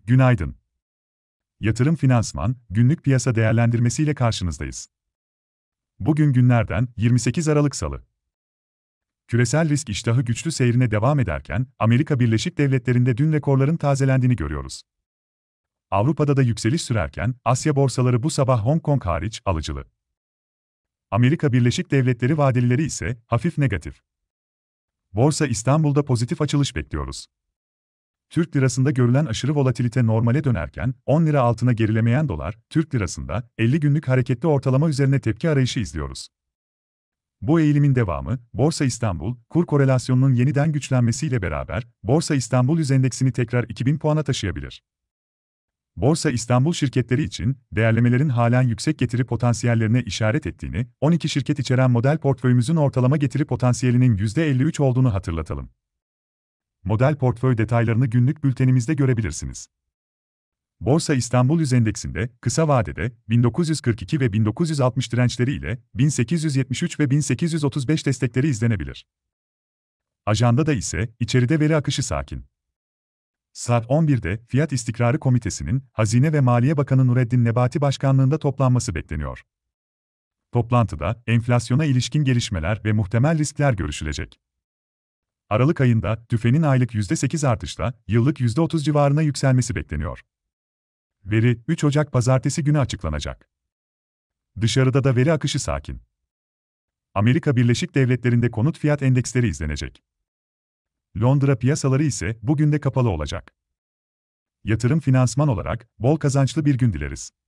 Günaydın. Yatırım Finansman, günlük piyasa değerlendirmesiyle karşınızdayız. Bugün günlerden 28 Aralık Salı. Küresel risk iştahı güçlü seyrine devam ederken, Amerika Birleşik Devletleri'nde dün rekorların tazelendiğini görüyoruz. Avrupa'da da yükseliş sürerken, Asya borsaları bu sabah Hong Kong hariç alıcılı. Amerika Birleşik Devletleri vadelileri ise hafif negatif. Borsa İstanbul'da pozitif açılış bekliyoruz. Türk lirasında görülen aşırı volatilite normale dönerken, 10 lira altına gerilemeyen dolar, Türk lirasında 50 günlük hareketli ortalama üzerine tepki arayışı izliyoruz. Bu eğilimin devamı, Borsa İstanbul, kur korelasyonunun yeniden güçlenmesiyle beraber, Borsa İstanbul Yüz Endeksini tekrar 2000 puana taşıyabilir. Borsa İstanbul şirketleri için, değerlemelerin halen yüksek getiri potansiyellerine işaret ettiğini, 12 şirket içeren model portföyümüzün ortalama getiri potansiyelinin %53 olduğunu hatırlatalım. Model portföy detaylarını günlük bültenimizde görebilirsiniz. Borsa İstanbul Yüz Endeksinde, kısa vadede 1942 ve 1960 dirençleri ile 1873 ve 1835 destekleri izlenebilir. Ajandada ise, içeride veri akışı sakin. Saat 11'de, Fiyat İstikrarı Komitesi'nin, Hazine ve Maliye Bakanı Nureddin Nebati başkanlığında toplanması bekleniyor. Toplantıda, enflasyona ilişkin gelişmeler ve muhtemel riskler görüşülecek. Aralık ayında, TÜFE'nin aylık %8 artışla, yıllık %30 civarına yükselmesi bekleniyor. Veri, 3 Ocak Pazartesi günü açıklanacak. Dışarıda da veri akışı sakin. Amerika Birleşik Devletleri'nde konut fiyat endeksleri izlenecek. Londra piyasaları ise bugün de kapalı olacak. Yatırım finansman olarak bol kazançlı bir gün dileriz.